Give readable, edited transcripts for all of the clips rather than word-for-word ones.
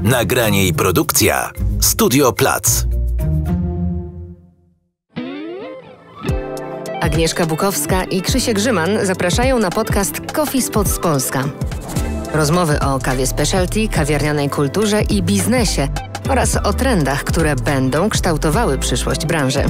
Nagranie i produkcja Studio Plac. Agnieszka Bukowska i Krzysiek Grzyman zapraszają na podcast Coffee Spot z Polska. Rozmowy o kawie specialty, kawiarnianej kulturze i biznesie oraz o trendach, które będą kształtowały przyszłość branży.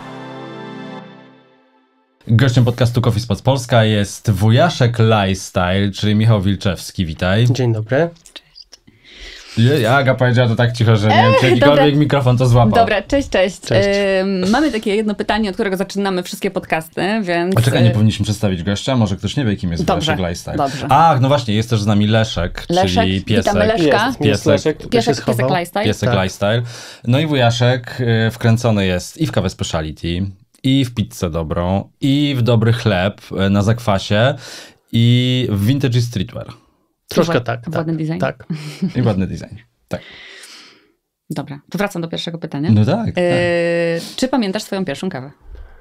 Gościem podcastu Coffee Spot z Polska jest wujaszek Lifestyle, czyli Michał Wilczewski. Witaj. Dzień dobry. Aga powiedziała to tak cicho, że nie wiem, czy jakikolwiek mikrofon to złapał. Dobra, cześć. Mamy takie jedno pytanie, od którego zaczynamy wszystkie podcasty, więc... A czekaj, nie powinniśmy przedstawić gościa? Może ktoś nie wie, kim jest wujaszek Lifestyle. Dobrze. Ach, no właśnie, jest też z nami Leszek, czyli piesek. Witamy Leszka. Piesek Lifestyle. Piesek Lifestyle. No i wujaszek wkręcony jest i w kawę speciality, i w pizzę dobrą, i w dobry chleb na zakwasie, i w vintage i streetwear. Troszkę tak. Ładny design? Tak. I ładny design, tak. Dobra, to wracam do pierwszego pytania. No tak. Czy pamiętasz swoją pierwszą kawę?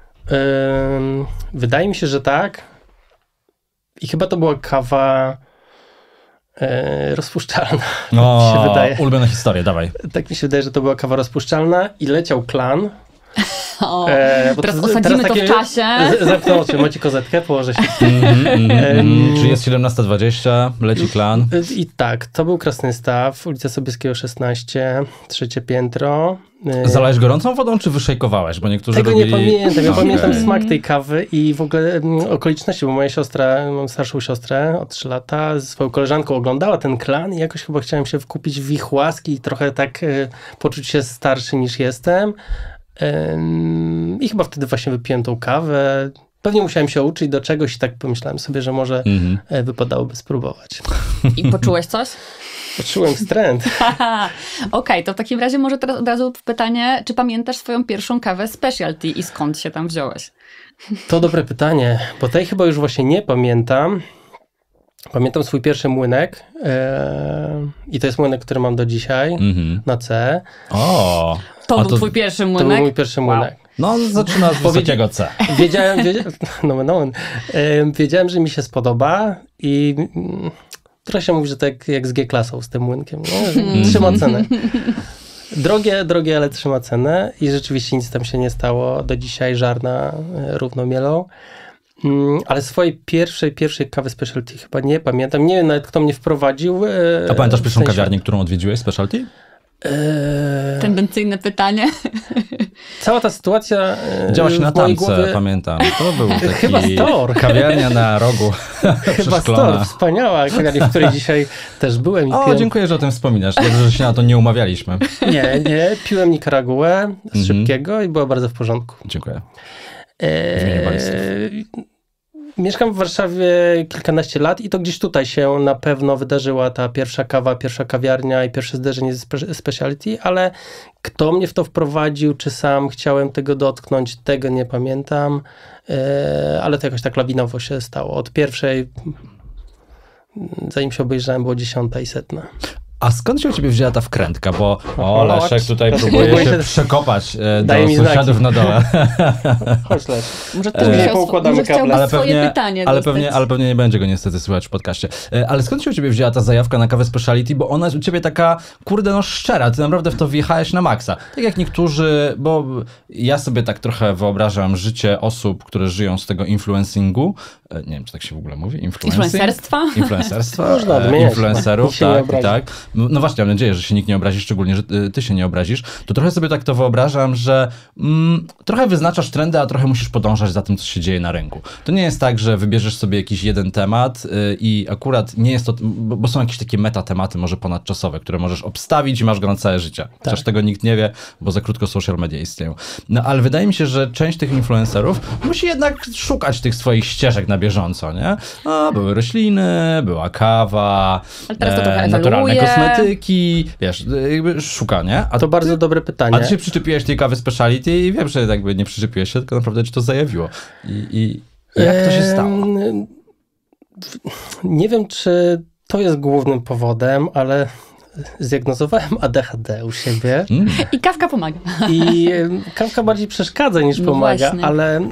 Wydaje mi się, że tak. I chyba to była kawa rozpuszczalna. No, mi się wydaje. Ulubiona historia, dawaj. Tak mi się wydaje, że to była kawa rozpuszczalna i leciał klan. Teraz osadzimy to w czasie. Zamknę oczy, macie kozetkę, położę się. Czyli jest 17:20, leci klan. I tak, to był Krasnystaw, ulica Sobieskiego 16, trzecie piętro. Zalałeś gorącą wodą, czy wyszejkowałeś? Bo niektórzy Tego robili... nie pamiętam. Ja pamiętam smak tej kawy i w ogóle okoliczności, bo moja siostra, mam starszą siostrę o 3 lata, ze swoją koleżanką oglądała ten klan i jakoś chyba chciałem się wkupić w ich łaski i trochę tak poczuć się starszy niż jestem. I chyba wtedy właśnie wypiłem tą kawę. Pewnie musiałem się uczyć do czegoś i tak pomyślałem sobie, że może wypadałoby spróbować. I poczułeś coś? Poczułem wstręt. Okej, to w takim razie może teraz od razu pytanie, czy pamiętasz swoją pierwszą kawę specialty i skąd się tam wziąłeś? To dobre pytanie, bo tej chyba już właśnie nie pamiętam. Pamiętam swój pierwszy młynek i to jest młynek, który mam do dzisiaj na C. O! To był twój pierwszy młynek? To był mój pierwszy młynek. No, zaczyna z wysokiego C. Wiedziałem, że mi się spodoba i trochę się mówi, że tak jak z G-klasą, z tym młynkiem. Trzyma cenę. Drogie, ale trzyma cenę i rzeczywiście nic tam się nie stało. Do dzisiaj żarna równo mielą. Ale swojej pierwszej kawy specialty chyba nie pamiętam. Nie wiem nawet, kto mnie wprowadził. A pamiętasz pierwszą kawiarnię, którą odwiedziłeś, specialty? Tendencyjne pytanie. Cała ta sytuacja Działaś na tamce, głowie... pamiętam. To był taki Chyba Store. Kawiarnia na rogu. Chyba Store, wspaniała kawiarnia, w której dzisiaj też byłem. I piłem. Dziękuję, że o tym wspominasz. Dobrze, że się na to nie umawialiśmy. Nie. Piłem Nicaraguę z szybkiego i była bardzo w porządku. Dziękuję. W imieniu baristów. Mieszkam w Warszawie kilkanaście lat i to gdzieś tutaj się na pewno wydarzyła ta pierwsza kawa, pierwsza kawiarnia i pierwsze zderzenie ze specialty, ale kto mnie w to wprowadził, czy sam chciałem tego dotknąć, tego nie pamiętam, ale to jakoś tak lawinowo się stało. Od pierwszej, zanim się obejrzałem, było 10 i 100. A skąd się u ciebie wzięła ta wkrętka? Bo Leszek tutaj próbuje się przekopać do sąsiadów na dole. Chodź, Leszek. Może chciałby swoje pytanie. Ale pewnie nie będzie go niestety słychać w podcaście. Ale skąd się u ciebie wzięła ta zajawka na kawę speciality? Bo ona jest u ciebie taka, szczera. Ty naprawdę w to wjechałeś na maksa. Tak jak niektórzy, bo ja sobie tak trochę wyobrażam życie osób, które żyją z tego influencingu. Nie wiem, czy tak się w ogóle mówi? Influencerstwa? Można odmieniać. Influencerów, tak. No właśnie, mam nadzieję, że się nikt nie obrazi, szczególnie, że ty się nie obrazisz. To trochę sobie tak to wyobrażam, że trochę wyznaczasz trendy, a trochę musisz podążać za tym, co się dzieje na rynku. To nie jest tak, że wybierzesz sobie jakiś jeden temat i akurat nie jest to, bo są jakieś takie metatematy może ponadczasowe, które możesz obstawić i masz go na całe życie. Chociaż tego nikt nie wie, bo za krótko social media istnieją. No ale wydaje mi się, że część tych influencerów musi jednak szukać tych swoich ścieżek na bieżąco, nie? Były rośliny, była kawa, naturalne kosmetyki, wiesz, jakby szuka, nie? A to bardzo dobre pytanie. A ty się przyczepiłeś tej kawy speciality i wiem, że jakby nie przyczepiłeś się, tylko naprawdę ci to zajawiło. I jak to się stało? Nie wiem, czy to jest głównym powodem, ale zdiagnozowałem ADHD u siebie. I kawka pomaga. I kawka bardziej przeszkadza niż pomaga, ale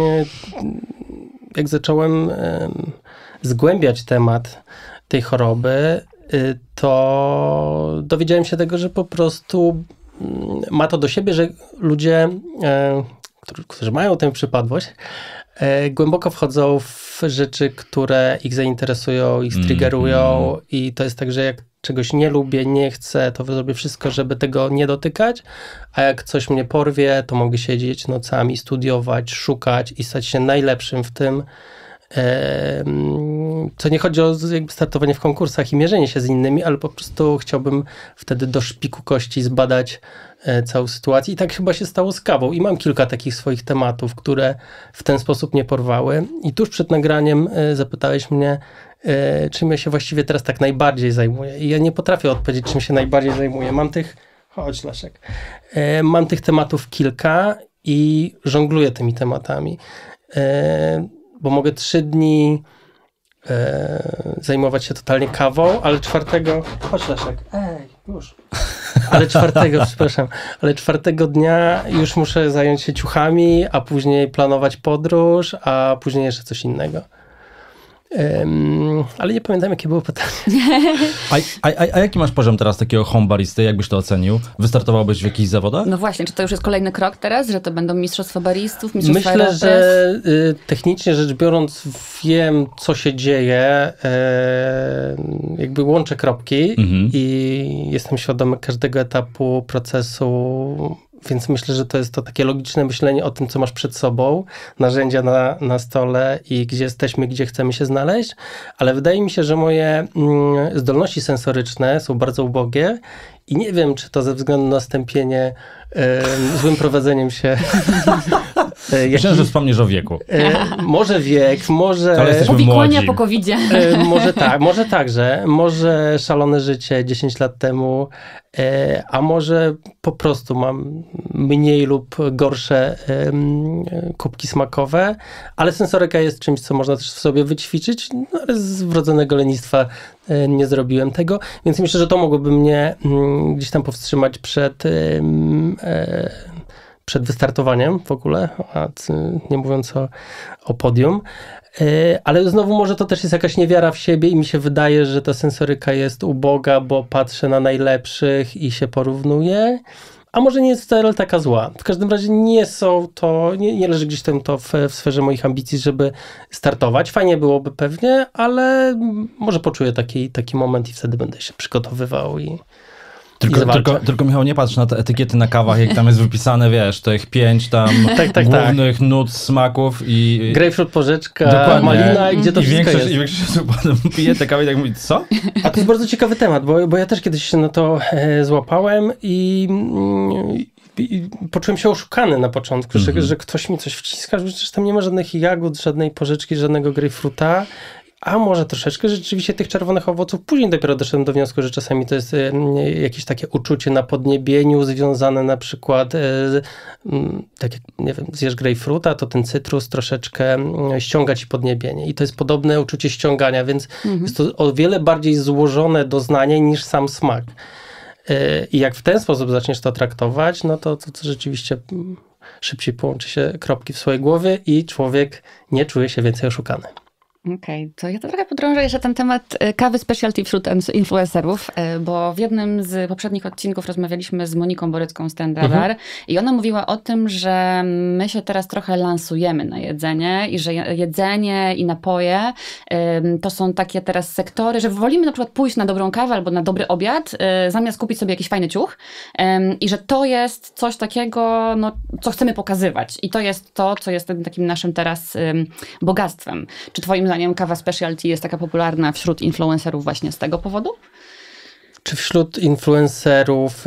jak zacząłem zgłębiać temat tej choroby, to dowiedziałem się tego, że po prostu ma to do siebie, że ludzie, którzy mają tę przypadłość, głęboko wchodzą w rzeczy, które ich zainteresują, ich triggerują i to jest tak, że jak czegoś nie lubię, nie chcę, to zrobię wszystko, żeby tego nie dotykać, a jak coś mnie porwie, to mogę siedzieć nocami, studiować, szukać i stać się najlepszym w tym. To nie chodzi o jakby startowanie w konkursach i mierzenie się z innymi, ale po prostu chciałbym wtedy do szpiku kości zbadać całą sytuację i tak chyba się stało z kawą i mam kilka takich swoich tematów, które w ten sposób mnie porwały i tuż przed nagraniem zapytałeś mnie, czym ja się właściwie teraz tak najbardziej zajmuję i ja nie potrafię odpowiedzieć, czym się najbardziej zajmuję. Chodź Leszek, mam tych tematów kilka i żongluję tymi tematami. Bo mogę 3 dni zajmować się totalnie kawą, ale 4... Chodź Leszek. Już. Ale 4 dnia już muszę zająć się ciuchami, a później planować podróż, a później jeszcze coś innego. Ale nie pamiętam, jakie było pytanie. A jaki masz poziom teraz takiego home baristy? Jakbyś to ocenił? Wystartowałbyś w jakichś zawodach? No właśnie, czy to już jest kolejny krok teraz, że to będą mistrzostwa baristów, mistrzostwa Myślę, Europy? że technicznie rzecz biorąc wiem, co się dzieje. Jakby łączę kropki i jestem świadomy każdego etapu procesu. Więc myślę, że to jest to takie logiczne myślenie o tym, co masz przed sobą, narzędzia na stole i gdzie jesteśmy, gdzie chcemy się znaleźć, ale wydaje mi się, że moje zdolności sensoryczne są bardzo ubogie i nie wiem, czy to ze względu na stępienie złym prowadzeniem się... Myślę, że wspomnisz o wieku. Może wiek, może... Ale jesteśmy powikłania młodzi. po COVID-zie. Może także. Może szalone życie 10 lat temu, a może po prostu mam mniej lub gorsze kubki smakowe, ale sensoryka jest czymś, co można też w sobie wyćwiczyć, no, ale z wrodzonego lenistwa nie zrobiłem tego, więc myślę, że to mogłoby mnie gdzieś tam powstrzymać przed wystartowaniem w ogóle, nie mówiąc o podium. Ale znowu może to też jest jakaś niewiara w siebie i mi się wydaje, że ta sensoryka jest uboga, bo patrzę na najlepszych i się porównuję. A może nie jest wcale taka zła. W każdym razie nie leży gdzieś tam to w sferze moich ambicji, żeby startować. Fajnie byłoby pewnie, ale może poczuję taki moment i wtedy będę się przygotowywał i Tylko Michał, nie patrz na te etykiety na kawach, jak tam jest wypisane, wiesz, tych 5 tam głównych nut, smaków i... Grapefruit, porzeczka, malina i gdzie to wszystko jest. I większość osób potem pije te kawy i tak mówi, co? A to jest bardzo ciekawy temat, bo ja też kiedyś się na to złapałem i poczułem się oszukany na początku, że ktoś mi coś wciska, że przecież tam nie ma żadnych jagód, żadnej porzeczki, żadnego grapefruita. A może troszeczkę rzeczywiście tych czerwonych owoców. Później dopiero doszedłem do wniosku, że czasami to jest jakieś takie uczucie na podniebieniu związane na przykład tak jak, nie wiem, zjesz grejpfruta, to ten cytrus troszeczkę ściąga ci podniebienie. I to jest podobne uczucie ściągania, więc jest to o wiele bardziej złożone doznanie niż sam smak. I jak w ten sposób zaczniesz to traktować, no to rzeczywiście szybciej połączy się kropki w swojej głowie i człowiek nie czuje się więcej oszukany. Okej, to ja to trochę podrążę jeszcze ten temat kawy specialty wśród influencerów, bo w jednym z poprzednich odcinków rozmawialiśmy z Moniką Borycką z Ten Radar i ona mówiła o tym, że my się teraz trochę lansujemy na jedzenie i że jedzenie i napoje to są takie teraz sektory, że wolimy na przykład pójść na dobrą kawę albo na dobry obiad, zamiast kupić sobie jakiś fajny ciuch i że to jest coś takiego, no, co chcemy pokazywać i to jest to, co jest takim naszym teraz bogactwem. Czy twoim zdaniem kawa specialty jest taka popularna wśród influencerów właśnie z tego powodu? Czy wśród influencerów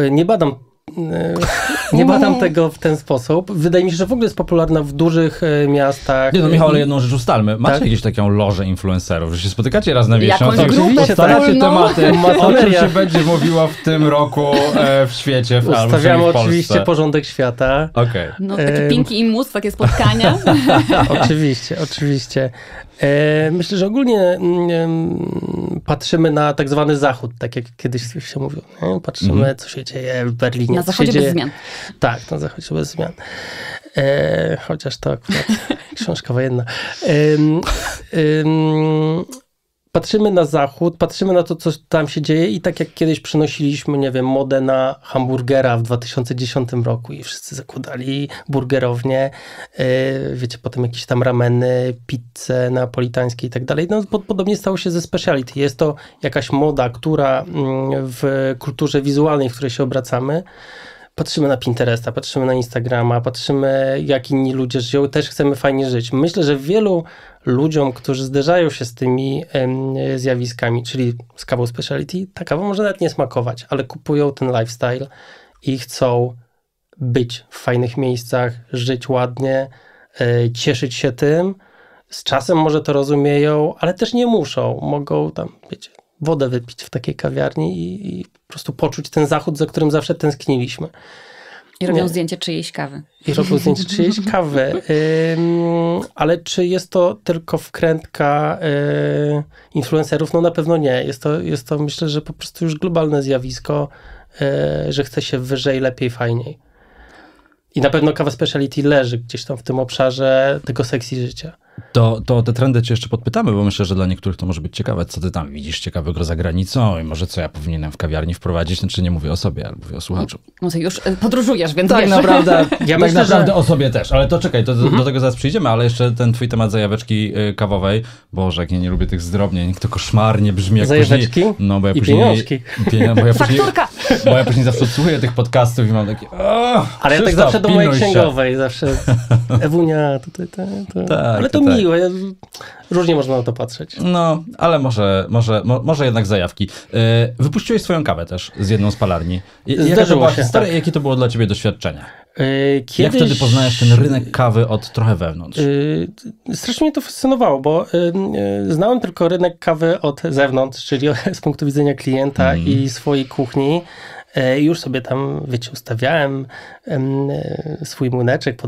nie badam tego w ten sposób. Wydaje mi się, że w ogóle jest popularna w dużych miastach. Nie no Michał, ale jedną rzecz ustalmy. Macie jakieś taką lożę influencerów, że się spotykacie raz na miesiąc? Jakąś grupę ustalacie tematy, o czym się będzie mówiło w tym roku w świecie, w Polsce. Ustawiamy oczywiście porządek świata. Okay. No takie Pinki i Mus, takie spotkania. Oczywiście. Myślę, że ogólnie patrzymy na tak zwany Zachód, tak jak kiedyś się mówiło. Nie? Patrzymy, co się dzieje w Berlinie. Na Zachodzie bez zmian. Tak, na Zachodzie bez zmian. Chociaż to akurat książka wojenna. patrzymy na zachód, patrzymy na to, co tam się dzieje i tak jak kiedyś przynosiliśmy, nie wiem, modę na hamburgera w 2010 roku i wszyscy zakładali burgerownie, wiecie, potem jakieś tam rameny, pizze napolitańskie i tak dalej. No podobnie stało się ze speciality. Jest to jakaś moda, która w kulturze wizualnej, w której się obracamy, patrzymy na Pinteresta, patrzymy na Instagrama, patrzymy jak inni ludzie żyją, też chcemy fajnie żyć. Myślę, że wielu ludziom, którzy zderzają się z tymi zjawiskami, czyli z kawą speciality, ta kawa może nawet nie smakować, ale kupują ten lifestyle i chcą być w fajnych miejscach, żyć ładnie, cieszyć się tym. Z czasem może to rozumieją, ale też nie muszą. Mogą tam, wiecie, wodę wypić w takiej kawiarni i po prostu poczuć ten zachód, za którym zawsze tęskniliśmy. I robią zdjęcie czyjejś kawy. I robią zdjęcie czyjejś kawy. Ale czy jest to tylko wkrętka influencerów? No na pewno nie. Jest to myślę, że po prostu już globalne zjawisko, że chce się wyżej, lepiej, fajniej. I na pewno kawa speciality leży gdzieś tam w tym obszarze tego sexy życia. To te trendy cię jeszcze podpytamy, bo myślę, że dla niektórych to może być ciekawe, co ty tam widzisz ciekawego za granicą i może co ja powinienem w kawiarni wprowadzić, znaczy nie mówię o sobie, ale mówię o słuchaczu. No ty już podróżujesz, więc tak wiesz. naprawdę, myślę, że o sobie też, ale to czekaj, do tego zaraz przyjdziemy, ale jeszcze ten twój temat zajaweczki kawowej, Boże, jak ja nie lubię tych zdrobnień, to koszmarnie brzmi jak zajaweczki później... No, bo ja i później... pieniążki. Fakturka! Bo ja później zawsze odsłuchuję tych podcastów i mam takie... Ale ja tak zawsze do mojej księgowej, zawsze Ewunia, tutaj, ale to miłe. Różnie można na to patrzeć. No, ale może jednak zajawki. Wypuściłeś swoją kawę też z jedną z palarni. Zdarzyło się. Tak. Jakie to było dla ciebie doświadczenie? Kiedyś, jak wtedy poznajesz ten rynek kawy od trochę wewnątrz? Strasznie mnie to fascynowało, bo znałem tylko rynek kawy od zewnątrz, czyli z punktu widzenia klienta i swojej kuchni. I już sobie tam, wiecie, ustawiałem swój młyneczek,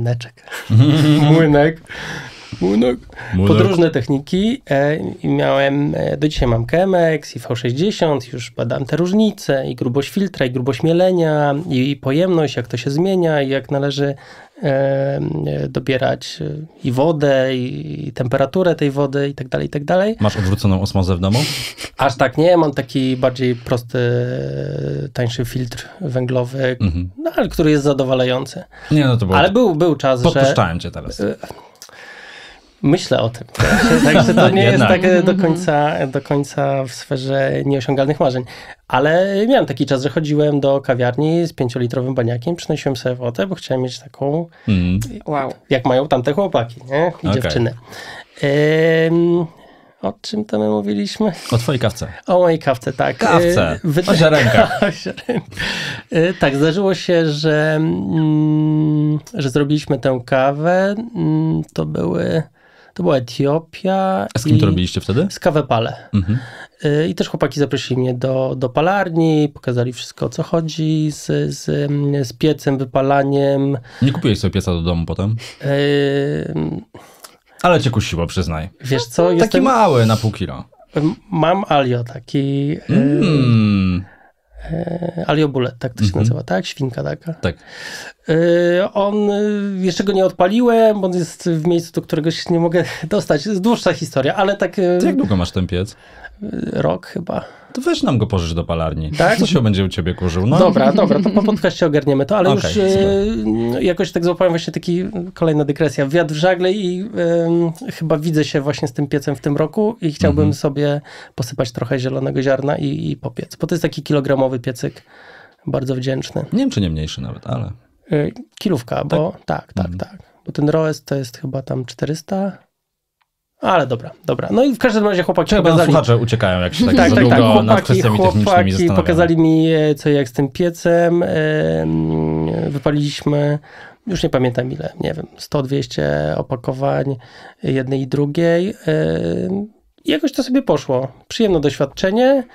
młynek, podróżne techniki i miałem, do dzisiaj mam Chemex i V60, już badałem te różnice i grubość filtra, i grubość mielenia, i pojemność, jak to się zmienia, i jak należy dobierać i wodę, i temperaturę tej wody, i tak dalej, i tak dalej. Masz odwróconą osmozę w domu? Aż tak nie, mam taki bardziej prosty, tańszy filtr węglowy, no, ale który jest zadowalający. Nie, no to było... Ale był czas, że... Podpuszczałem cię teraz. Myślę o tym. Także to nie jest tak do końca w sferze nieosiągalnych marzeń. Ale miałem taki czas, że chodziłem do kawiarni z 5-litrowym baniakiem, przynosiłem sobie wodę, bo chciałem mieć taką, jak mają tamte chłopaki, nie? I dziewczyny. O czym to my mówiliśmy? O twojej kawce. O mojej kawce, tak. Kawce, o ziarenkach. Tak, zdarzyło się, że zrobiliśmy tę kawę. To była Etiopia. A z kim to robiliście wtedy? Z Kawepale. I też chłopaki zaprosili mnie do palarni, pokazali wszystko, o co chodzi z piecem, wypalaniem. Nie kupiłeś sobie pieca do domu potem? Ale cię kusiło, przyznaj. Wiesz co? Taki mały, na pół kilo. Mam Alio, taki... Alio Bullet, tak to się nazywa, tak? Świnka taka. Tak. Jeszcze go nie odpaliłem, bo on jest w miejscu, do którego się nie mogę dostać. Jest dłuższa historia, ale tak... To jak długo masz ten piec? Rok chyba. To weź nam go pożycz do palarni. Tak? Co się będzie u ciebie kurzył? No. Dobra, to po podcaście ogarniemy to, ale już jakoś tak złapałem właśnie taki, kolejna dygresja, wiatr w żagle i chyba widzę się właśnie z tym piecem w tym roku i chciałbym sobie posypać trochę zielonego ziarna i popiec, bo to jest taki kilogramowy piecyk, bardzo wdzięczny. Nie wiem, czy nie mniejszy nawet, ale... Kilówka, bo tak. Bo ten Roes to jest chyba tam 400... Ale dobra. No i w każdym razie chłopaki pokazali... Słuchacze uciekają, jak się tak długo nad kwestiami technicznymi zastanawiają. Pokazali mi, co jak z tym piecem. Wypaliliśmy, już nie pamiętam ile, nie wiem, 100-200 opakowań jednej i drugiej. I jakoś to sobie poszło. Przyjemne doświadczenie.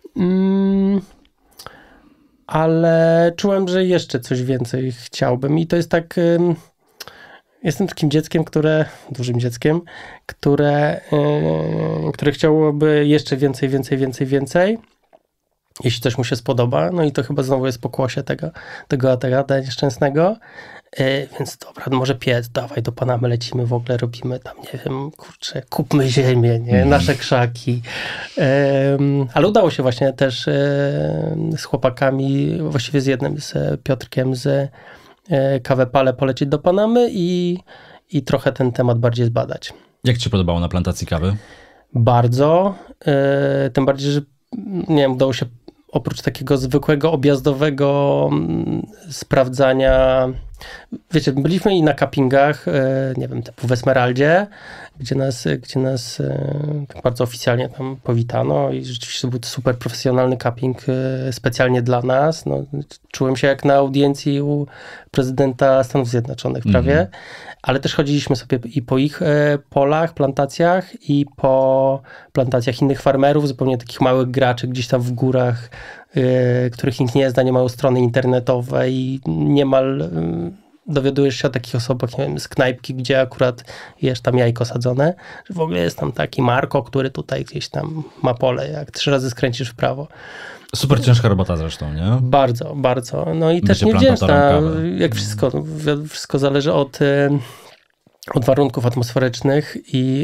Ale czułem, że jeszcze coś więcej chciałbym. I to jest tak... Jestem takim dzieckiem, dużym dzieckiem, które chciałoby jeszcze więcej. jeśli coś mu się spodoba. No i to chyba znowu jest pokłosie tego Aterada nieszczęsnego. Więc dobra, może piec, dawaj do Panamy lecimy, w ogóle robimy tam, nie wiem, kurczę, kupmy ziemię, nie? Nasze krzaki. Ale udało się właśnie też z chłopakami, właściwie z jednym, z Piotrkiem, z Kawę Pale polecieć do Panamy i trochę ten temat bardziej zbadać. Jak ci się podobało na plantacji kawy? Bardzo. Tym bardziej, że nie wiem, udało się oprócz takiego zwykłego, objazdowego sprawdzania. Wiecie, byliśmy i na cuppingach, nie wiem, typu w Esmeraldzie, gdzie nas tak bardzo oficjalnie tam powitano i rzeczywiście był to super profesjonalny cupping specjalnie dla nas. No, czułem się jak na audiencji u prezydenta Stanów Zjednoczonych prawie, ale też chodziliśmy sobie i po ich polach, plantacjach i po plantacjach innych farmerów, zupełnie takich małych graczy gdzieś tam w górach, których nikt nie zna, nie mają strony internetowej i niemal dowiadujesz się o takich osobach, nie wiem, z knajpki, gdzie akurat jesz tam jajko sadzone, że w ogóle jest tam taki Marko, który tutaj gdzieś tam ma pole, jak 3 razy skręcisz w prawo. Super ciężka robota zresztą, nie? Bardzo, bardzo. No i Bycie też niewdzięczna, plantatorem kawy. jak wszystko. Wszystko zależy od warunków atmosferycznych i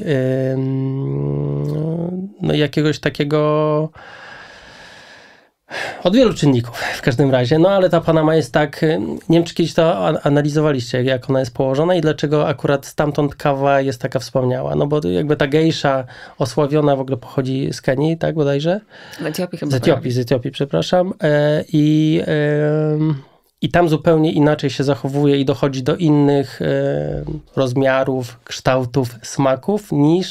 no jakiegoś takiego od wielu czynników w każdym razie. No ale ta Panama jest tak, nie wiem czy kiedyś to analizowaliście, jak ona jest położona i dlaczego akurat stamtąd kawa jest taka wspaniała. No bo jakby ta gejsza osławiona w ogóle pochodzi z Kenii, tak bodajże? Z Etiopii chyba. Z Etiopii, przepraszam. I tam zupełnie inaczej się zachowuje i dochodzi do innych rozmiarów, kształtów, smaków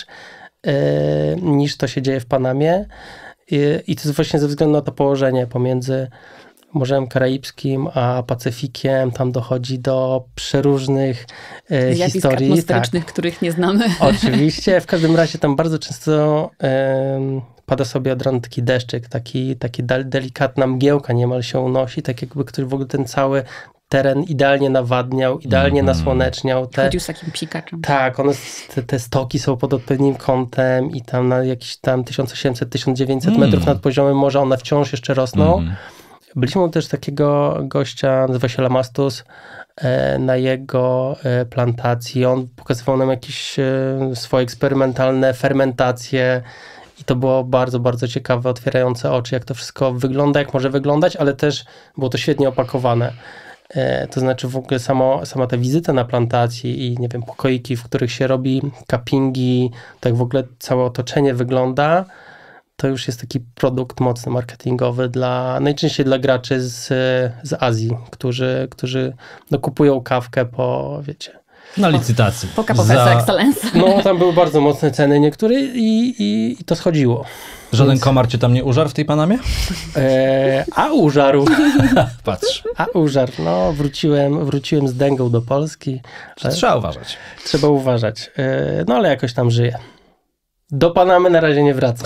niż to się dzieje w Panamie. I to jest właśnie ze względu na to położenie pomiędzy Morzem Karaibskim a Pacyfikiem. Tam dochodzi do przeróżnych historii. Atmosferycznych, których nie znamy. Oczywiście. W każdym razie tam bardzo często pada sobie od rana taki deszczyk, taki delikatna mgiełka niemal się unosi, tak jakby ktoś w ogóle ten cały teren idealnie nawadniał, idealnie nasłoneczniał. Chodził z takim psikaczem. Tak, te stoki są pod odpowiednim kątem i tam na jakieś tam 1800-1900 metrów nad poziomem morza one wciąż jeszcze rosną. Byliśmy też takiego gościa, nazywa się Lamastus, na jego plantacji. On pokazywał nam jakieś swoje eksperymentalne fermentacje i to było bardzo, bardzo ciekawe, otwierające oczy, jak to wszystko wygląda, jak może wyglądać, ale też było to świetnie opakowane. To znaczy w ogóle sama ta wizyta na plantacji i nie wiem, pokoiki, w których się robi cuppingi, tak w ogóle całe otoczenie wygląda, to już jest taki produkt mocno marketingowy najczęściej dla graczy z Azji, którzy kupują kawkę po, wiecie... Na licytacji. Po Capofersa Excellence. No, tam były bardzo mocne ceny niektóre i to schodziło. Żaden komar cię tam nie użarł w tej Panamie? A użarł. Patrz. A użarł. No, wróciłem z dęgą do Polski. Trzeba uważać. Trzeba uważać. No, ale jakoś tam żyję. Do Panamy na razie nie wracam.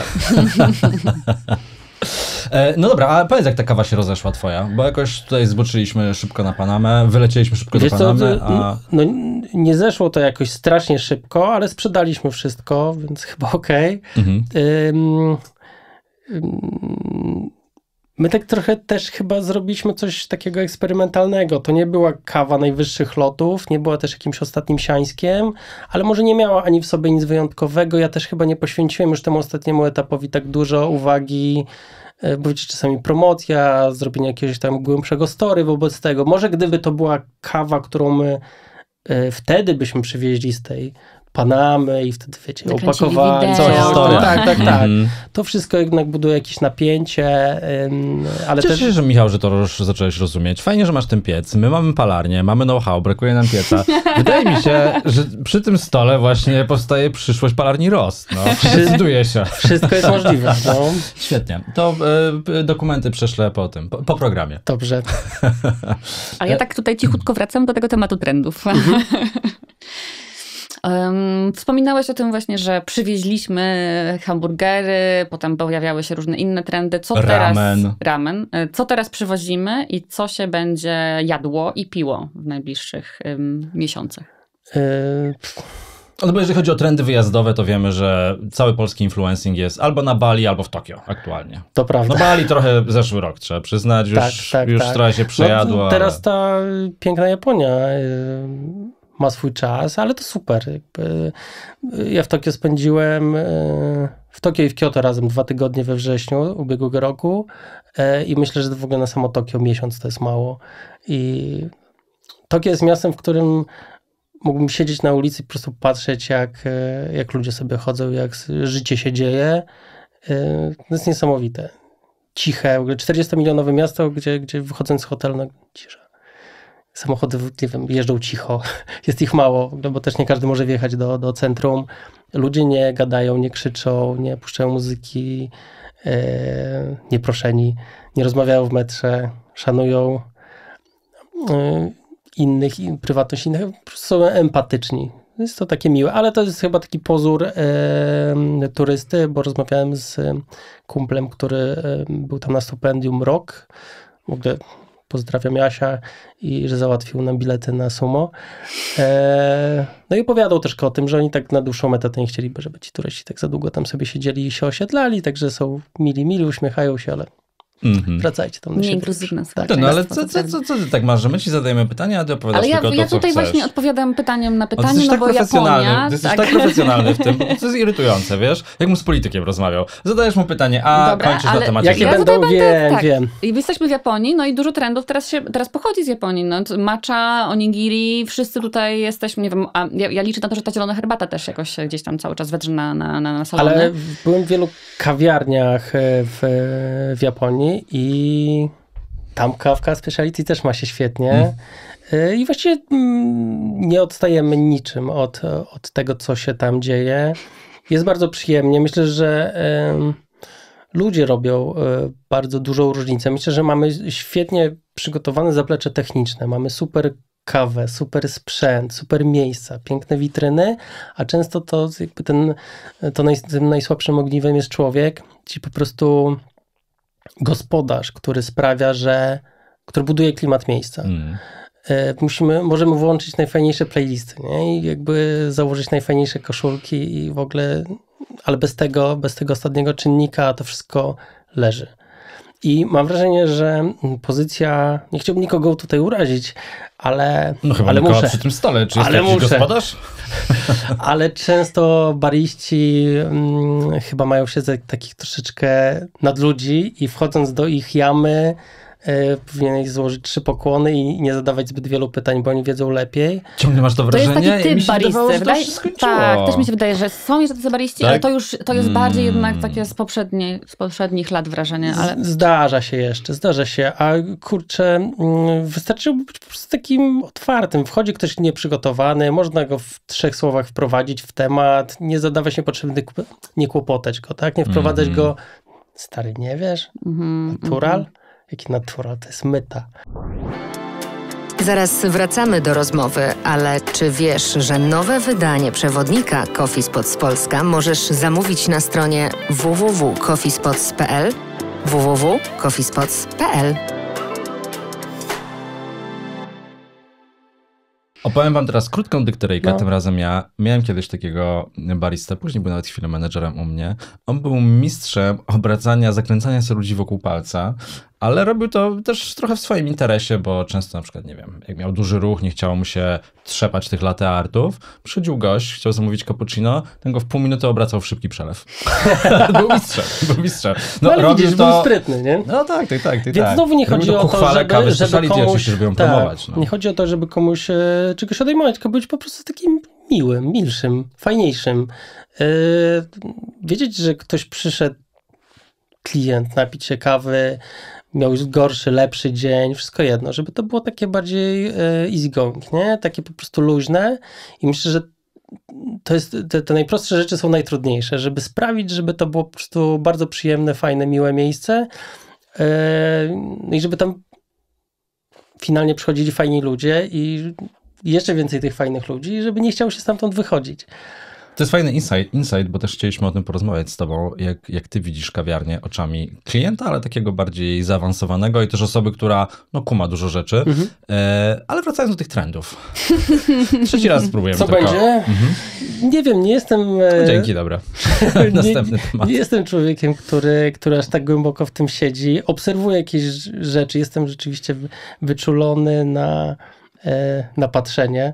No dobra, a powiedz, jak ta kawa się rozeszła twoja, bo jakoś tutaj zboczyliśmy szybko na Panamę, wylecieliśmy szybko do Panamy, No nie zeszło to jakoś strasznie szybko, ale sprzedaliśmy wszystko, więc chyba okej. My tak trochę też chyba zrobiliśmy coś takiego eksperymentalnego. To nie była kawa najwyższych lotów, nie była też jakimś ostatnim siańskiem, ale może nie miała ani w sobie nic wyjątkowego. Ja też chyba nie poświęciłem już temu ostatniemu etapowi tak dużo uwagi, bo wiecie, czasami promocja, zrobienie jakiegoś tam głębszego story wobec tego. Może gdyby to była kawa, którą my wtedy byśmy przywieźli z tej Panamy i wtedy, wiecie, opakowali. Tak. To wszystko jednak buduje jakieś napięcie, ale Cieszę się, że Michał, że to już zacząłeś rozumieć. Fajnie, że masz ten piec. My mamy palarnię, mamy know-how, brakuje nam pieca. Wydaje mi się, że przy tym stole właśnie powstaje przyszłość palarni Ross. No, decyduje się. Wszystko jest możliwe. No. Świetnie. To dokumenty prześlę po programie. Dobrze. Ale ja tak tutaj cichutko wracam do tego tematu trendów. Wspominałeś o tym właśnie, że przywieźliśmy hamburgery, potem pojawiały się różne inne trendy. Ramen. Co teraz przywozimy i co się będzie jadło i piło w najbliższych miesiącach? No bo jeżeli chodzi o trendy wyjazdowe, to wiemy, że cały polski influencing jest albo na Bali, albo w Tokio aktualnie. To prawda. No Bali trochę zeszły rok, trzeba przyznać, już trochę się przejadło. No, teraz ta piękna Japonia ma swój czas, ale to super. Ja w Tokio spędziłem, w Tokio i w Kyoto razem 2 tygodnie we wrześniu ubiegłego roku i myślę, że w ogóle na samo Tokio miesiąc to jest mało. I Tokio jest miastem, w którym mógłbym siedzieć na ulicy i po prostu patrzeć, jak ludzie sobie chodzą, jak życie się dzieje. To jest niesamowite. Ciche, w ogóle 40-milionowe miasto, gdzie wychodząc z hotelu, no cisza. Samochody, nie wiem, jeżdżą cicho. Jest ich mało, bo też nie każdy może wjechać do centrum. Ludzie nie gadają, nie krzyczą, nie puszczają muzyki, nieproszeni, nie rozmawiają w metrze, szanują innych, prywatność innych, po prostu są empatyczni. Jest to takie miłe, ale to jest chyba taki pozór turysty, bo rozmawiałem z kumplem, który był tam na stypendium rok. W ogóle pozdrawiam Jasia i że załatwił nam bilety na sumo. No i opowiadał też o tym, że oni tak na dłuższą metę to nie chcieliby, żeby ci turyści tak za długo tam sobie siedzieli i się osiedlali, także są mili, uśmiechają się, ale wracajcie tam do siebie. Inkluzywne. Tak. No ale co ty tak masz, że my ci zadajemy pytania, a ty opowiadasz tylko to, co ja tutaj chcesz. właśnie odpowiadam pytaniem na pytanie, no bo Japonia... Ty jesteś tak profesjonalny w tym, to jest irytujące, wiesz? Jak mu z politykiem rozmawiał. Zadajesz mu pytanie, kończysz na temacie. Jakie będą, wiem. I jesteśmy w Japonii, no i dużo trendów teraz pochodzi z Japonii. No, matcha, onigiri, wszyscy tutaj jesteśmy, nie wiem, ja liczę na to, że ta zielona herbata też jakoś gdzieś tam cały czas wedrze na salony. Ale byłem w wielu kawiarniach w Japonii i tam kawka speciality też ma się świetnie. I właściwie nie odstajemy niczym od tego, co się tam dzieje. Jest bardzo przyjemnie. Myślę, że ludzie robią bardzo dużą różnicę. Myślę, że mamy świetnie przygotowane zaplecze techniczne. Mamy super kawę, super sprzęt, super miejsca, piękne witryny, a często to jakby tym najsłabszym ogniwem jest człowiek, czyli po prostu gospodarz, który sprawia, który buduje klimat miejsca. Możemy włączyć najfajniejsze playlisty, nie? I jakby założyć najfajniejsze koszulki i w ogóle, ale bez tego ostatniego czynnika to wszystko leży. I mam wrażenie, że pozycja, nie chciałbym nikogo tutaj urazić, ale muszę. Przy tym stole, czy jest jakiś gospodarz? Ale często bariści chyba mają się za takich troszeczkę nadludzi i wchodząc do ich jamy powinieneś złożyć 3 pokłony i nie zadawać zbyt wielu pytań, bo oni wiedzą lepiej. Ciągle masz to wrażenie? To jest taki typ baristy. Tak, też mi się wydaje, że są jeszcze tacy bariści, tak? Ale to jest bardziej jednak takie z poprzednich lat wrażenie. Ale... Zdarza się, a kurczę, wystarczyłoby być po prostu takim otwartym. Wchodzi ktoś nieprzygotowany, można go w 3 słowach wprowadzić w temat, nie zadawać niepotrzebnych, nie kłopotać go, tak? Nie wprowadzać go, stary, nie wiesz? Natural? Jaki natural? To jest myta. Zaraz wracamy do rozmowy, ale czy wiesz, że nowe wydanie przewodnika Coffee Spots Polska możesz zamówić na stronie www.coffeespots.pl www.coffeespots.pl. Opowiem wam teraz krótką dykteryjkę. Tym razem ja miałem kiedyś takiego baristę, później był nawet chwilę menedżerem u mnie. On był mistrzem obracania, zakręcania sobie ludzi wokół palca, ale robił to też trochę w swoim interesie, bo często na przykład, nie wiem, jak miał duży ruch, nie chciało mu się trzepać tych latte artów, przychodził gość, chciał zamówić cappuccino, ten go w pół minuty obracał w szybki przelew. był mistrzem. No ale widzisz, był sprytny, nie? No tak. Więc znowu nie chodzi o to, żeby komuś... żeby ją promować. Nie chodzi o to, żeby komuś czegoś odejmować, tylko być po prostu takim miłym, milszym, fajniejszym. Wiedzieć, że ktoś przyszedł, klient, napić się kawy, miał gorszy, lepszy dzień, wszystko jedno, żeby to było takie bardziej easy going, nie? Takie po prostu luźne i myślę, że to jest, te najprostsze rzeczy są najtrudniejsze, żeby sprawić, żeby to było po prostu bardzo przyjemne, fajne, miłe miejsce i żeby tam finalnie przychodzili fajni ludzie i jeszcze więcej tych fajnych ludzi, żeby nie chciało się stamtąd wychodzić. To jest fajny insight, bo też chcieliśmy o tym porozmawiać z tobą, jak ty widzisz kawiarnię oczami klienta, ale takiego bardziej zaawansowanego i też osoby, która kuma dużo rzeczy. Ale wracając do tych trendów. Trzeci raz spróbujemy. Co będzie? Nie wiem, nie jestem... Dzięki, dobra. Następny temat. Nie jestem człowiekiem, który aż tak głęboko w tym siedzi. Obserwuję jakieś rzeczy. Jestem rzeczywiście wyczulony na patrzenie.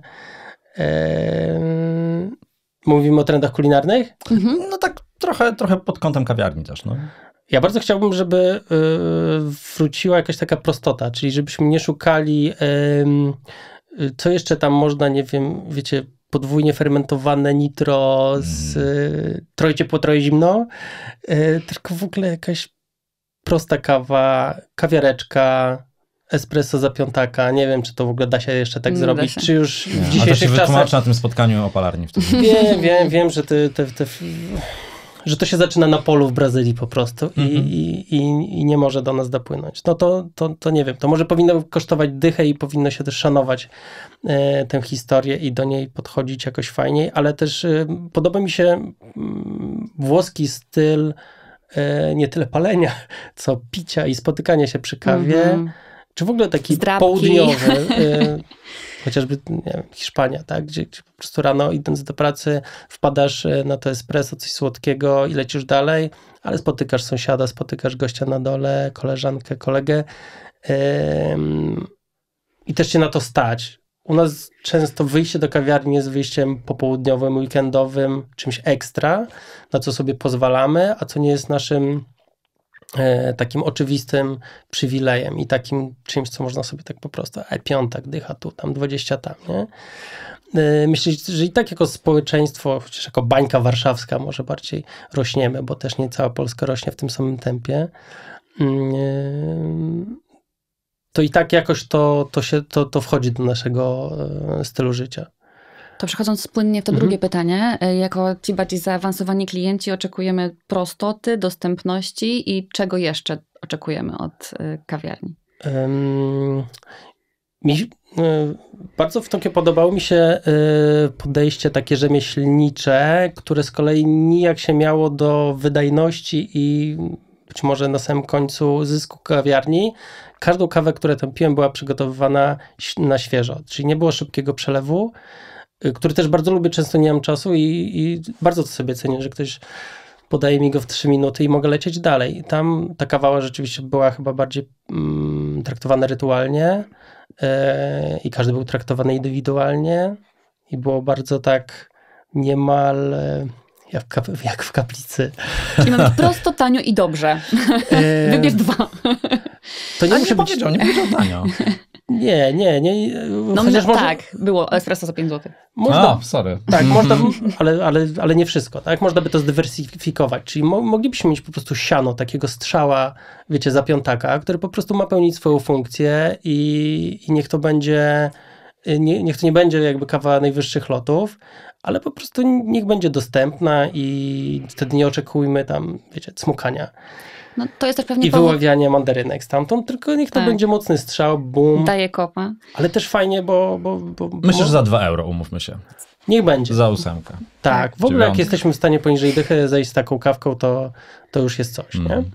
Mówimy o trendach kulinarnych? No tak trochę pod kątem kawiarni też, no. Ja bardzo chciałbym, żeby wróciła jakaś taka prostota, czyli żebyśmy nie szukali, co jeszcze tam można, nie wiem, wiecie, podwójnie fermentowane nitro z troje ciepło, troje zimno, tylko w ogóle jakaś prosta kawa, kawiareczka, espresso za piątaka. Nie wiem, czy to w ogóle da się jeszcze tak zrobić, czy już w dzisiejszych czasach... wytłumaczę na tym spotkaniu opalarni wtedy. Wiem, że że to się zaczyna na polu w Brazylii po prostu i nie może do nas dopłynąć. No to nie wiem, to może powinno kosztować dychę i powinno się też szanować tę historię i do niej podchodzić jakoś fajniej, ale też podoba mi się włoski styl nie tyle palenia, co picia i spotykania się przy kawie, czy w ogóle taki południowy, chociażby nie wiem, Hiszpania, tak? Gdzie po prostu rano idąc do pracy wpadasz na to espresso, coś słodkiego i lecisz dalej, ale spotykasz sąsiada, spotykasz gościa na dole, koleżankę, kolegę i też się na to stać. U nas często wyjście do kawiarni jest wyjściem popołudniowym, weekendowym, czymś ekstra, na co sobie pozwalamy, a co nie jest naszym takim oczywistym przywilejem i takim czymś, co można sobie tak po prostu, piątek, dycha tu, tam 20 tam, nie? Myślę, że i tak jako społeczeństwo, chociaż jako bańka warszawska może bardziej rośniemy, bo też nie cała Polska rośnie w tym samym tempie, to i tak jakoś to wchodzi do naszego stylu życia. To przechodząc płynnie w to drugie pytanie, jako ci bardziej zaawansowani klienci oczekujemy prostoty, dostępności i czego jeszcze oczekujemy od kawiarni? Bardzo w Tokio podobało mi się podejście takie rzemieślnicze, które z kolei nijak się miało do wydajności i być może na samym końcu zysku kawiarni. Każdą kawę, którą tam piłem, była przygotowywana na świeżo, czyli nie było szybkiego przelewu, który też bardzo lubię, często nie mam czasu i bardzo to sobie cenię, że ktoś podaje mi go w 3 minuty i mogę lecieć dalej. I tam ta kawa rzeczywiście była chyba bardziej traktowana rytualnie i każdy był traktowany indywidualnie i było bardzo tak niemal jak w kaplicy. Czyli mamy prosto, tanio i dobrze. Wybierz 2. To nie musi być... Nie powiedział tanio. Nie. No tak, było espresso za 5 zł. Można, sorry. Tak, można, ale nie wszystko, tak? Można by to zdywersyfikować, czyli moglibyśmy mieć po prostu siano, takiego strzała, wiecie, za piątaka, który po prostu ma pełnić swoją funkcję i niech to będzie, niech to nie będzie jakby kawa najwyższych lotów, ale po prostu niech będzie dostępna i wtedy nie oczekujmy tam, wiecie, cmukania. No, to jest też pewnie I wyławianie mandarynek stamtąd, tylko niech to będzie mocny strzał, boom. Daje kopa. Ale też fajnie, bo myślę, że za 2 euro, umówmy się. Niech będzie. Za 8. Tak, w ogóle jak jesteśmy w stanie poniżej dychy zejść z taką kawką, to już jest coś, nie?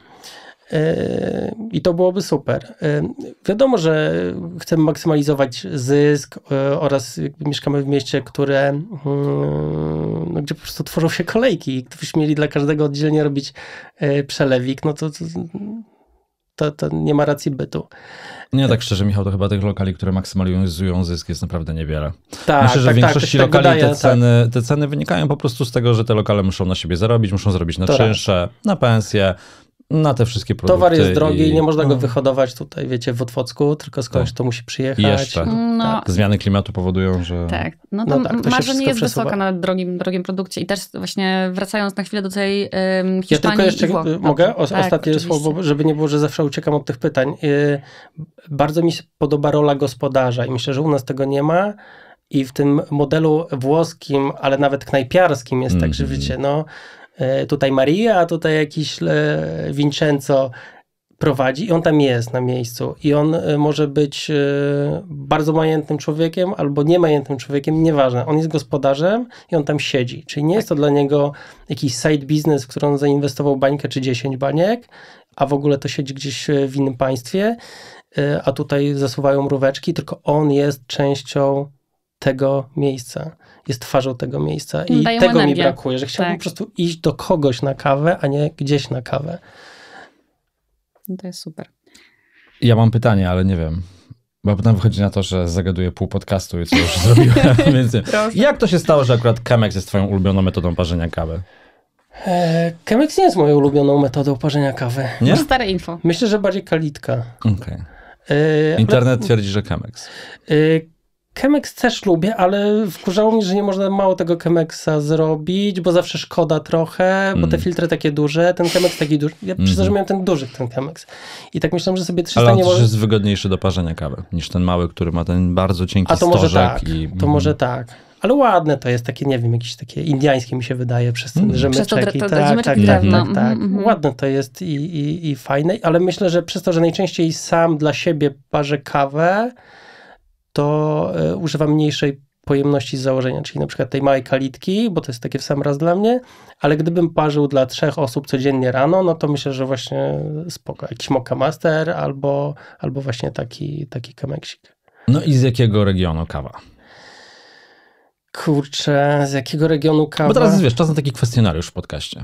I to byłoby super. Wiadomo, że chcemy maksymalizować zysk oraz mieszkamy w mieście, które gdzie po prostu tworzą się kolejki i gdybyśmy mieli dla każdego oddzielnie robić przelewik, no to nie ma racji bytu. Nie, tak szczerze, Michał, to chyba tych lokali, które maksymalizują zysk, jest naprawdę niewiele. Tak, myślę, że w większości lokali wydaje, te ceny wynikają po prostu z tego, że te lokale muszą na siebie zarobić, muszą zrobić na czynsze, na pensje, na te wszystkie produkty. Towar jest drogi i nie można go wyhodować tutaj, wiecie, w Otwocku, tylko skądś to musi przyjechać. I jeszcze. Tak. Zmiany klimatu powodują, że... Tak, to marża nie jest wysoka na drogim produkcie. I też właśnie wracając na chwilę do tej Hiszpanii. Ja tylko jeszcze mogę? Ostatnie słowo, żeby nie było, że zawsze uciekam od tych pytań. Bardzo mi się podoba rola gospodarza i myślę, że u nas tego nie ma. I w tym modelu włoskim, ale nawet knajpiarskim jest tak, że wiecie, tutaj Maria, a tutaj jakiś Vincenzo prowadzi i on tam jest na miejscu i on może być bardzo majętnym człowiekiem albo niemajętnym człowiekiem, nieważne. On jest gospodarzem i on tam siedzi. Czyli nie jest to dla niego jakiś side business, w który on zainwestował bańkę czy 10 baniek, a w ogóle to siedzi gdzieś w innym państwie, a tutaj zasuwają mróweczki, tylko on jest częścią tego miejsca. Jest twarzą tego miejsca i dają tego energię. mi brakuje, że chciałbym po prostu iść do kogoś na kawę, a nie gdzieś na kawę. To jest super. Ja mam pytanie, ale nie wiem. Bo potem wychodzi na to, że zagaduję pół podcastu i co już zrobiłem. Więc jak to się stało, że akurat Chemex jest twoją ulubioną metodą parzenia kawy? Chemex nie jest moją ulubioną metodą parzenia kawy. Nie? Stare info. Myślę, że bardziej kalitka. Okej. Internet twierdzi, że Chemex. Chemex też lubię, ale wkurzało mnie, że nie można mało tego Chemexa zrobić, bo zawsze szkoda trochę, bo te filtry takie duże, ten Chemex taki duży. Ja przyznam, że miałem ten duży, ten Chemex. I tak myślałem, że sobie 300 Ale on nie też może... jest wygodniejszy do parzenia kawy niż ten mały, który ma ten bardzo cienki A to może stożek. tak, to może tak. Ale ładne to jest takie, nie wiem, jakieś takie indiańskie mi się wydaje przez ten rzemyczek. Tak. Ładne to jest i fajne, ale myślę, że przez to, że najczęściej sam dla siebie parzę kawę, to używam mniejszej pojemności z założenia, czyli na przykład tej małej kalitki, bo to jest takie w sam raz dla mnie, ale gdybym parzył dla 3 osób codziennie rano, no to myślę, że właśnie spoko, jakiś Mocha Master albo właśnie taki Chemexik. No i z jakiego regionu kawa? Kurczę, z jakiego regionu kawa? Bo teraz wiesz, czas na taki kwestionariusz w podcaście.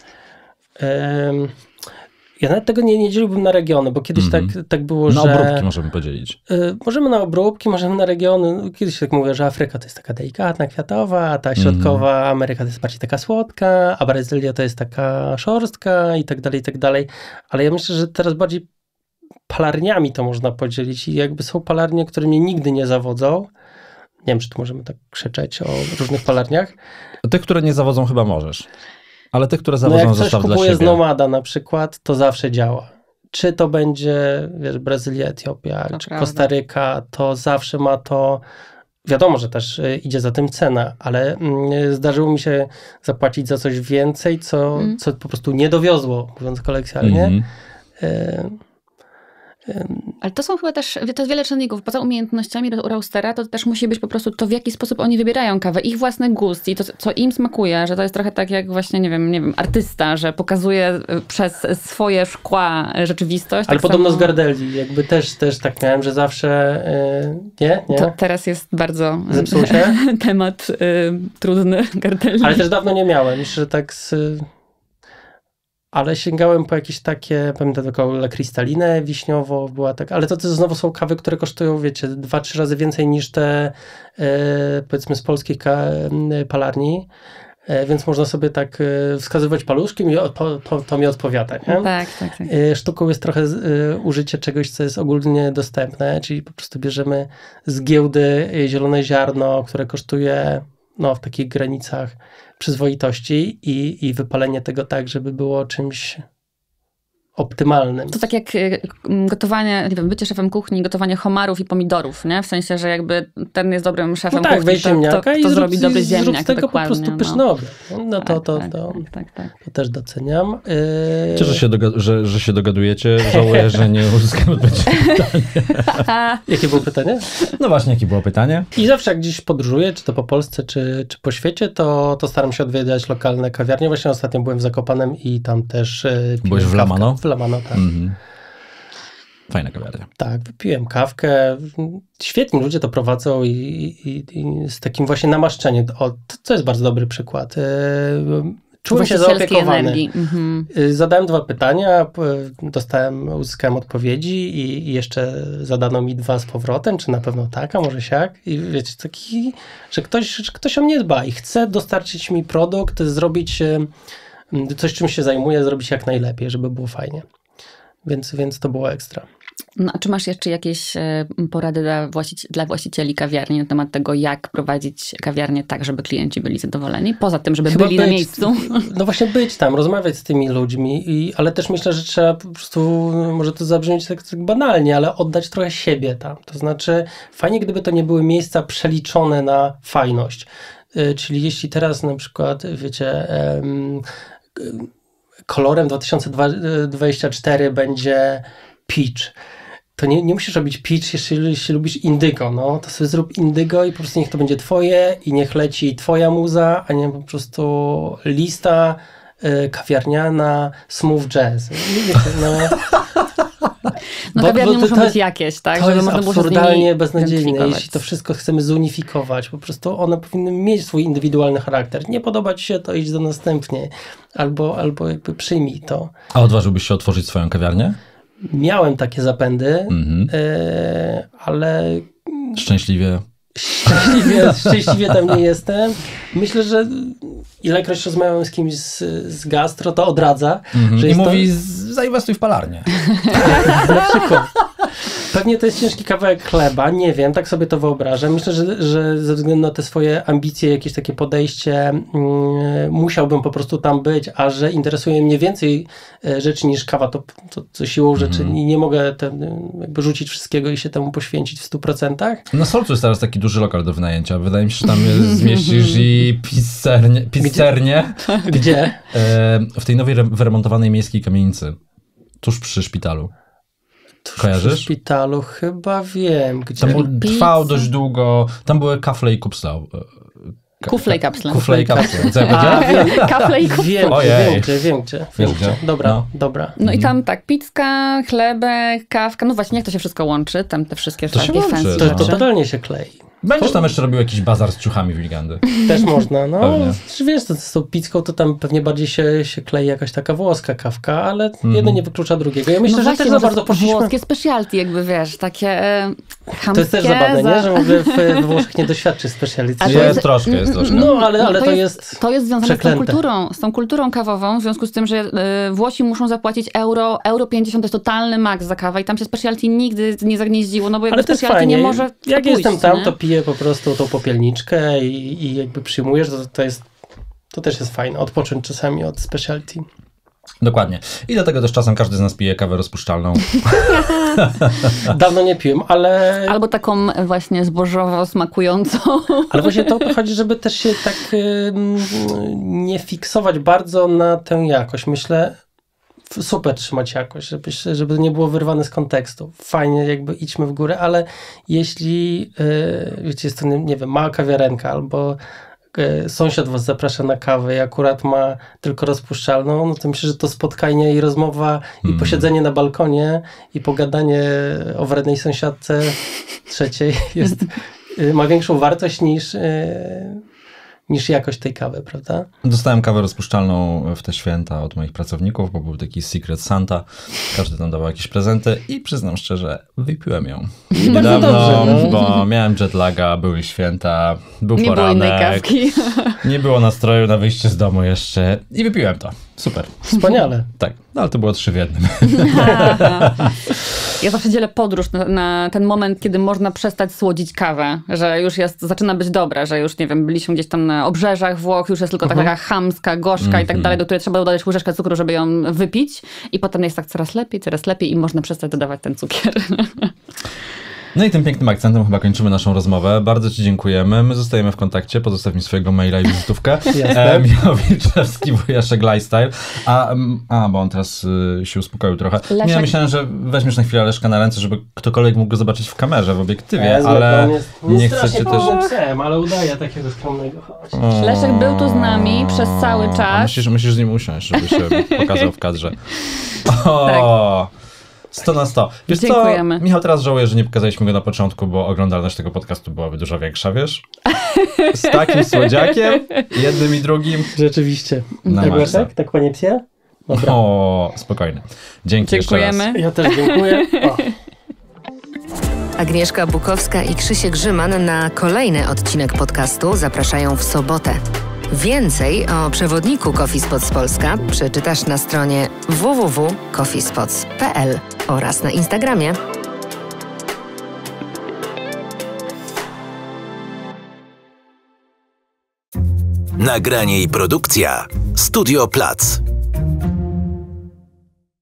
Ja nawet tego nie dzieliłbym na regiony, bo kiedyś tak było, że... Na obróbki możemy podzielić. Możemy na obróbki, możemy na regiony. Kiedyś tak mówię, że Afryka to jest taka delikatna, kwiatowa, a ta środkowa Ameryka to jest bardziej taka słodka, a Brazylia to jest taka szorstka i tak dalej. Ale ja myślę, że teraz bardziej palarniami to można podzielić i jakby są palarnie, które mnie nigdy nie zawodzą. Nie wiem, czy tu możemy tak krzyczeć o różnych palarniach. Tych, które nie zawodzą, chyba możesz. Ale tych, które zawodzą, zostaw dla siebie. Jak ktoś kupuje z Nomada na przykład, to zawsze działa. Czy to będzie, wiesz, Brazylia, Etiopia, czy Kostaryka, to zawsze ma to... Wiadomo, że też idzie za tym cena, ale zdarzyło mi się zapłacić za coś więcej, co po prostu nie dowiozło, mówiąc kolekcjonalnie. Ale to są chyba też, to jest wiele czynników. Poza umiejętnościami roastera, to też musi być po prostu to, w jaki sposób oni wybierają kawę, ich własny gust i to, co im smakuje, że to jest trochę tak jak właśnie, nie wiem, artysta, że pokazuje przez swoje szkła rzeczywistość. Ale tak podobno samo... z Gardelli, jakby też tak miałem, że zawsze nie? To teraz jest bardzo zepsuł się? temat trudny Gardelli. Ale też dawno nie miałem, myślę, że tak ale sięgałem po jakieś takie, pamiętam taką La Cristallinę wiśniowo, była tak, ale to znowu są kawy, które kosztują, wiecie, 2-3 razy więcej niż te, powiedzmy, z polskich palarni, więc można sobie tak wskazywać paluszkiem i to mi odpowiada, nie? Tak. Sztuką jest trochę użycie czegoś, co jest ogólnie dostępne, czyli po prostu bierzemy z giełdy zielone ziarno, które kosztuje w takich granicach przyzwoitości i wypalenie tego tak, żeby było czymś optymalnym. To tak jak gotowanie, nie wiem, bycie szefem kuchni, gotowanie homarów i pomidorów, nie? W sensie, że jakby ten jest dobrym szefem kuchni, weź ziemniaka to zrobi dobry ziemniak. Zrób z tego po prostu pyszny obiad. To też doceniam. Cieszę się, że się dogadujecie. Żałuję, że nie uzyskam odpowiedzi na pytanie. Jakie było pytanie? No właśnie, jakie było pytanie? I zawsze jak gdzieś podróżuję, czy to po Polsce, czy po świecie, to staram się odwiedzać lokalne kawiarnie. Właśnie ostatnio byłem w Zakopanem i tam też byłeś w Lamano? W Lamano, tak. Fajna kawiarnia. Tak, wypiłem kawkę. Świetni ludzie to prowadzą i z takim właśnie namaszczeniem. To jest bardzo dobry przykład. Czułem się zaopiekowany. Zadałem 2 pytania, uzyskałem odpowiedzi i jeszcze zadano mi 2 z powrotem, czy na pewno tak, a może siak. I wiecie, taki, że ktoś o mnie dba i chce dostarczyć mi produkt, zrobić coś, czym się zajmuję, zrobić jak najlepiej, żeby było fajnie. Więc to było ekstra. No, a czy masz jeszcze jakieś porady dla właścicieli kawiarni na temat tego, jak prowadzić kawiarnię tak, żeby klienci byli zadowoleni? Poza tym, żeby byli na miejscu. No właśnie być tam, rozmawiać z tymi ludźmi, ale też myślę, że trzeba po prostu, może to zabrzmieć tak banalnie, ale oddać trochę siebie tam. To znaczy fajnie, gdyby to nie były miejsca przeliczone na fajność. Czyli jeśli teraz na przykład, wiecie... kolorem 2024 będzie peach. To nie musisz robić peach, jeśli lubisz indygo, no to sobie zrób indygo i po prostu niech to będzie twoje i niech leci twoja muza, a nie po prostu lista kawiarniana smooth jazz. No kawiarnie muszą być jakieś, tak? To jest absurdalnie beznadziejne, jeśli to wszystko chcemy zunifikować. Po prostu one powinny mieć swój indywidualny charakter. Nie podoba ci się, to idź do następnej. Albo jakby przyjmij to. A odważyłbyś się otworzyć swoją kawiarnię? Miałem takie zapędy, ale... Szczęśliwie tam nie jestem. Myślę, że ilekroć rozmawiam z kimś z gastro, to odradza. Że I mówi, zainwestuj w palarnię. Na przykład. Pewnie to jest ciężki kawałek chleba, nie wiem, tak sobie to wyobrażam. Myślę, że ze względu na te swoje ambicje, jakieś takie podejście, musiałbym po prostu tam być, a że interesuje mnie więcej rzeczy niż kawa, to siłą rzeczy nie mogę jakby rzucić wszystkiego i się temu poświęcić w 100%. Na Solcu jest teraz taki duży lokal do wynajęcia. Wydaje mi się, że tam zmieścisz i pizzernię. Gdzie? W tej nowej wyremontowanej miejskiej kamienicy. Tuż przy szpitalu. Kojarzysz? W szpitalu chyba wiem. Gdzie? Tam trwał dość długo. Tam były kafle i kupsle. Kufle i kapsle. Kufle i kapsle. Co ja powiedziałem? Kafle i kupsle. Wiem gdzie. Dobra. No i tam tak, pizzka, chlebek, kawka. No właśnie, jak to się wszystko łączy? Tam te wszystkie takie fancy to totalnie się klei. Będziesz tam jeszcze robił jakiś bazar z ciuchami w weekendy. Też można, no. Wiesz, z tą pizzką to tam pewnie bardziej się klei jakaś taka włoska kawka, ale jedno nie wyklucza drugiego. Ja myślę, że też za bardzo poszliśmy... Włoskie specialty jakby, wiesz, takie chamskie. To jest też zabawne, nie? Że mówię, w Włoszech nie doświadczy speciality. Jest troszkę. No, ale to jest to jest związane z tą kulturą kawową, w związku z tym, że Włosi muszą zapłacić euro 50, to jest totalny maks za kawę i tam się specialty nigdy nie zagnieździło, no bo jakby specialty nie może jak jestem tam, to piję po prostu tą popielniczkę i jakby przyjmujesz, to też jest fajne, odpocząć czasami od specialty. Dokładnie. I dlatego też czasem każdy z nas pije kawę rozpuszczalną. Dawno nie piłem, ale... Albo taką właśnie zbożowo smakującą. Ale właśnie to chodzi, żeby też się tak nie fiksować bardzo na tę jakość. Myślę, super trzymać jakość, żeby nie było wyrwane z kontekstu. Fajnie, jakby idźmy w górę, ale jeśli wiecie, jest to, nie wiem, mała kawiarenka albo sąsiad was zaprasza na kawę i akurat ma tylko rozpuszczalną, no to myślę, że to spotkanie i rozmowa i posiedzenie na balkonie i pogadanie o wrednej sąsiadce trzeciej ma większą wartość niż jakość tej kawy, prawda? Dostałem kawę rozpuszczalną w te święta od moich pracowników, bo był taki Secret Santa. Każdy tam dawał jakieś prezenty i przyznam szczerze, wypiłem ją. Niedawno, bo miałem jetlaga, były święta, był poranek. Nie było innej kawki. Nie było nastroju na wyjście z domu jeszcze i wypiłem to. Super. Wspaniale. Tak, no ale to było 3 w 1. Ja zawsze dzielę podróż na ten moment, kiedy można przestać słodzić kawę, że już zaczyna być dobra, że już, nie wiem, byliśmy gdzieś tam na obrzeżach Włoch, już jest tylko taka chamska, gorzka i tak dalej, do której trzeba dodać łyżeczkę cukru, żeby ją wypić i potem jest tak coraz lepiej i można przestać dodawać ten cukier. No i tym pięknym akcentem chyba kończymy naszą rozmowę. Bardzo ci dziękujemy. My zostajemy w kontakcie. Pozostaw mi swojego maila i wizytówkę. Michał Wilczewski, Wujaszek Lifestyle. Bo on teraz się uspokoił trochę. Nie, myślałem, że weźmiesz na chwilę Leszka na ręce, żeby ktokolwiek mógł go zobaczyć w kamerze, w obiektywie, ale nie chcecie też... psem, ale udaje takiego skromnego. Leszek był tu z nami przez cały czas. Musisz z nim usiąść, żeby się pokazał w kadrze. O! 100 na 100. Wiesz Dziękujemy. Co? Michał, teraz żałuję, że nie pokazaliśmy go na początku, bo oglądalność tego podcastu byłaby dużo większa, wiesz? Z takim słodziakiem, jednym i drugim. Rzeczywiście. Tak, tak panie psie? Dobra. O, spokojnie. Dziękujemy. Ja też dziękuję. Agnieszka Bukowska i Krzysiek Grzyman na kolejny odcinek podcastu zapraszają w sobotę. Więcej o przewodniku Coffee Spots Polska przeczytasz na stronie www.coffeespots.pl oraz na Instagramie. Nagranie i produkcja Studio Plac.